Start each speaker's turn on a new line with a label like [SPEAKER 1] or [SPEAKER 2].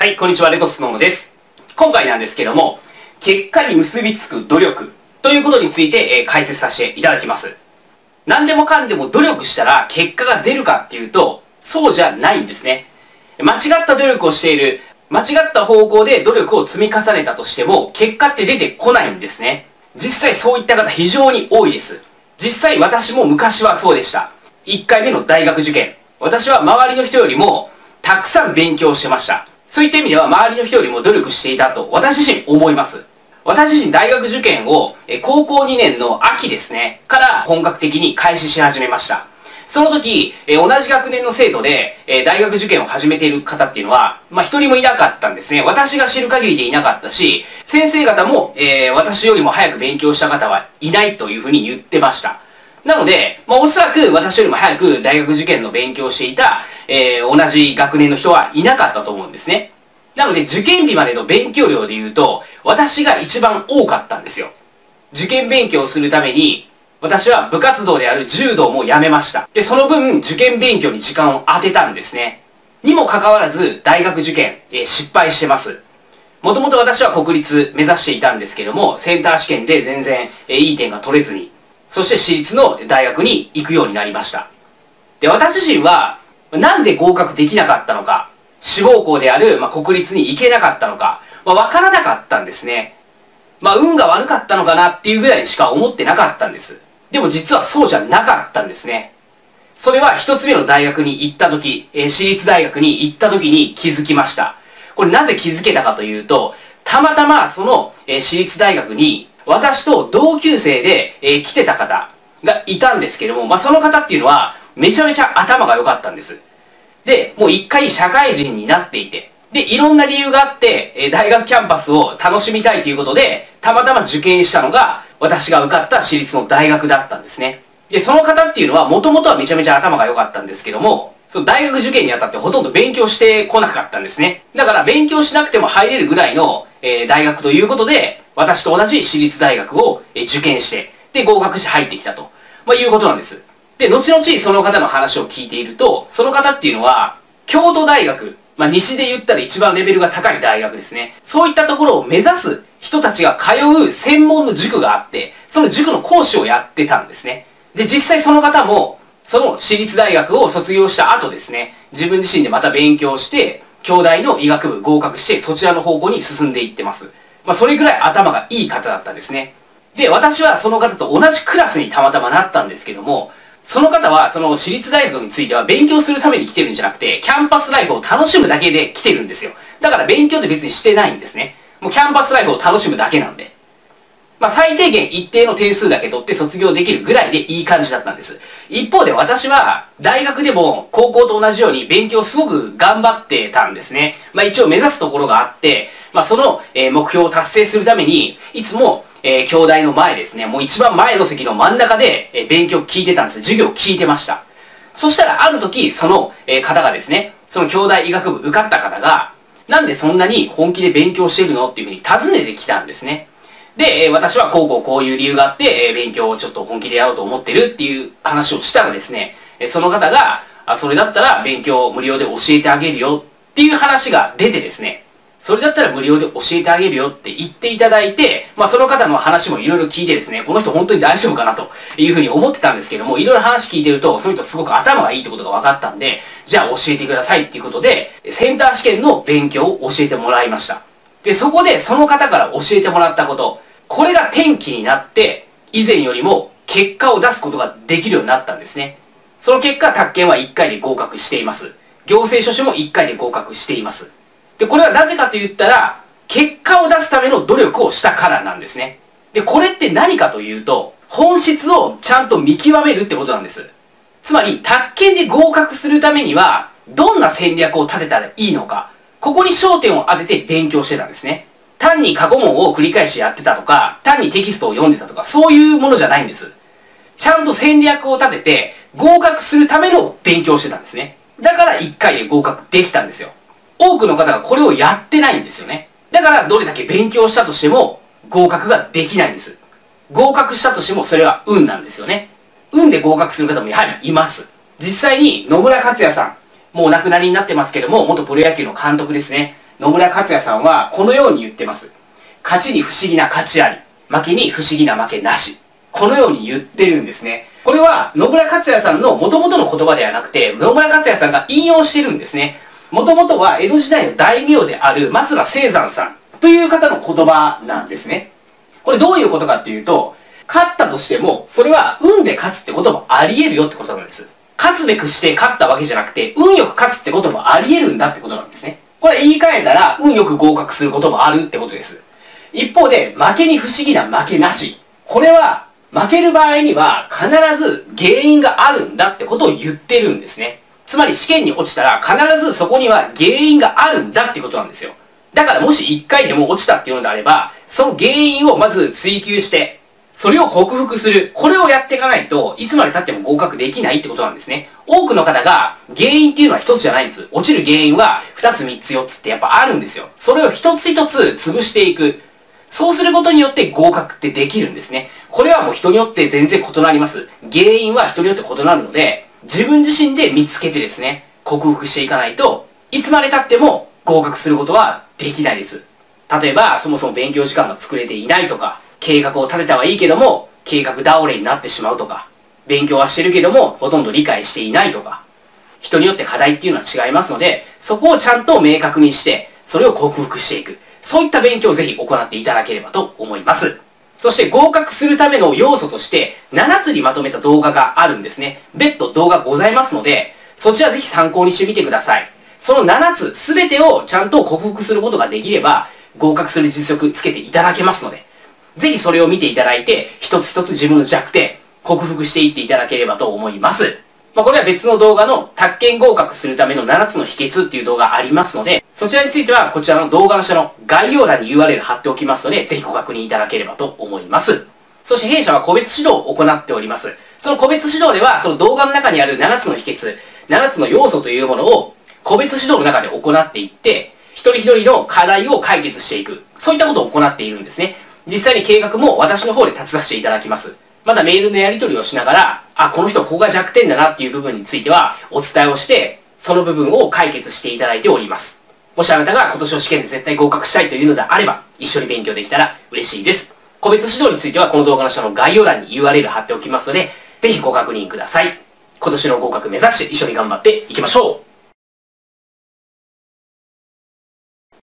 [SPEAKER 1] はい、こんにちは、レトスノーノです。今回なんですけども、結果に結びつく努力ということについて、解説させていただきます。何でもかんでも努力したら結果が出るかっていうと、そうじゃないんですね。間違った努力をしている、間違った方向で努力を積み重ねたとしても、結果って出てこないんですね。実際そういった方非常に多いです。実際私も昔はそうでした。1回目の大学受験。私は周りの人よりもたくさん勉強してました。そういった意味では周りの人よりも努力していたと私自身思います。私自身大学受験を高校2年の秋ですね、から本格的に開始し始めました。その時、同じ学年の生徒で大学受験を始めている方っていうのは、一人もいなかったんですね。私が知る限りでいなかったし、先生方も、私よりも早く勉強した方はいないというふうに言ってました。なので、おそらく私よりも早く大学受験の勉強をしていた、同じ学年の人はいなかったと思うんですね。なので、受験日までの勉強量で言うと、私が一番多かったんですよ。受験勉強をするために、私は部活動である柔道もやめました。で、その分、受験勉強に時間を当てたんですね。にもかかわらず、大学受験、失敗してます。もともと私は国立目指していたんですけども、センター試験で全然、いい点が取れずに、そして私立の大学に行くようになりました。で、私自身は、なんで合格できなかったのか、志望校である、国立に行けなかったのか、わからなかったんですね。運が悪かったのかなっていうぐらいにしか思ってなかったんです。でも実はそうじゃなかったんですね。それは一つ目の大学に行った時、私立大学に行った時に気づきました。これなぜ気づけたかというと、たまたまその、私立大学に私と同級生で、来てた方がいたんですけども、その方っていうのはめちゃめちゃ頭が良かったんです。で、もう一回社会人になっていて、で、いろんな理由があって、大学キャンパスを楽しみたいということで、たまたま受験したのが、私が受かった私立の大学だったんですね。で、その方っていうのは、もともとはめちゃめちゃ頭が良かったんですけども、その大学受験にあたってほとんど勉強してこなかったんですね。だから勉強しなくても入れるぐらいの、大学ということで、私と同じ私立大学を、受験して、で、合格して入ってきたと、いうことなんです。で、後々その方の話を聞いていると、その方っていうのは、京都大学、西で言ったら一番レベルが高い大学ですね。そういったところを目指す人たちが通う専門の塾があって、その塾の講師をやってたんですね。で、実際その方も、その私立大学を卒業した後ですね、自分自身でまた勉強して、京大の医学部合格して、そちらの方向に進んでいってます。それぐらい頭がいい方だったんですね。で、私はその方と同じクラスにたまたまなったんですけども、その方はその私立大学については勉強するために来てるんじゃなくて、キャンパスライフを楽しむだけで来てるんですよ。だから勉強って別にしてないんですね。もうキャンパスライフを楽しむだけなんで。最低限一定の点数だけ取って卒業できるぐらいでいい感じだったんです。一方で私は大学でも高校と同じように勉強すごく頑張ってたんですね。一応目指すところがあって、その目標を達成するために、いつも京大の前ですね、もう一番前の席の真ん中で勉強聞いてたんです。授業聞いてました。そしたらある時、その方がですね、その京大医学部受かった方が、なんでそんなに本気で勉強してるのっていうふうに尋ねてきたんですね。で、私はこういう理由があって、勉強をちょっと本気でやろうと思ってるっていう話をしたらですね、その方が、それだったら勉強を無料で教えてあげるよっていう話が出てですね、それだったら無料で教えてあげるよって言っていただいて、その方の話もいろいろ聞いてですね、この人本当に大丈夫かなというふうに思ってたんですけども、いろいろ話聞いてると、その人すごく頭がいいってことが分かったんで、じゃあ教えてくださいっていうことで、センター試験の勉強を教えてもらいました。で、そこでその方から教えてもらったこと、これが転機になって、以前よりも結果を出すことができるようになったんですね。その結果、宅建は1回で合格しています。行政書士も1回で合格しています。で、これはなぜかと言ったら、結果を出すための努力をしたからなんですね。で、これって何かというと、本質をちゃんと見極めるってことなんです。つまり、宅建で合格するためには、どんな戦略を立てたらいいのか、ここに焦点を当てて勉強してたんですね。単に過去問を繰り返しやってたとか、単にテキストを読んでたとか、そういうものじゃないんです。ちゃんと戦略を立てて、合格するための勉強をしてたんですね。だから1回で合格できたんですよ。多くの方がこれをやってないんですよね。だからどれだけ勉強したとしても合格ができないんです。合格したとしてもそれは運なんですよね。運で合格する方もやはりいます。実際に野村克也さん、もうお亡くなりになってますけども、元プロ野球の監督ですね。 野村克也さんはこのように言ってます。勝ちに不思議な勝ちあり、負けに不思議な負けなし。このように言ってるんですね。これは野村克也さんの元々の言葉ではなくて、野村克也さんが引用してるんですね。もともとは江戸時代の大名である松浦青山さんという方の言葉なんですね。これどういうことかっていうと、勝ったとしても、それは運で勝つってこともあり得るよってことなんです。勝つべくして勝ったわけじゃなくて、運よく勝つってこともあり得るんだってことなんですね。これ言い換えたら、運よく合格することもあるってことです。一方で、負けに不思議な負けなし。これは、負ける場合には必ず原因があるんだってことを言ってるんですね。つまり試験に落ちたら必ずそこには原因があるんだってことなんですよ。だからもし1回でも落ちたっていうのであれば、その原因をまず追求して、それを克服する。これをやっていかないといつまで経っても合格できないってことなんですね。多くの方が原因っていうのは一つじゃないんです。落ちる原因は2つ3つ4つってやっぱあるんですよ。それを一つ一つ潰していく。そうすることによって合格ってできるんですね。これはもう人によって全然異なります。原因は人によって異なるので、自分自身で見つけてですね、克服していかないといつまで経っても合格することはできないです。例えば、そもそも勉強時間が作れていないとか、計画を立てたはいいけども、計画倒れになってしまうとか、勉強はしてるけども、ほとんど理解していないとか、人によって課題っていうのは違いますので、そこをちゃんと明確にして、それを克服していく。そういった勉強をぜひ行っていただければと思います。そして合格するための要素として、7つにまとめた動画があるんですね。別途動画ございますので、そちらぜひ参考にしてみてください。その7つ全てをちゃんと克服することができれば、合格する実力つけていただけますので、ぜひそれを見ていただいて、一つ一つ自分の弱点、克服していっていただければと思います。これは別の動画の宅建合格するための7つの秘訣っていう動画ありますので、そちらについてはこちらの動画の下の概要欄に URL 貼っておきますので、ぜひご確認いただければと思います。そして弊社は個別指導を行っております。その個別指導では、その動画の中にある7つの秘訣、7つの要素というものを個別指導の中で行っていって、一人一人の課題を解決していく。そういったことを行っているんですね。実際に計画も私の方で立てさせていただきます。まだメールのやり取りをしながら、この人ここが弱点だなっていう部分についてはお伝えをして、その部分を解決していただいております。もしあなたが今年の試験で絶対合格したいというのであれば、一緒に勉強できたら嬉しいです。個別指導についてはこの動画の下の概要欄に URL 貼っておきますので、ぜひご確認ください。今年の合格目指して一緒に頑張っていきましょう。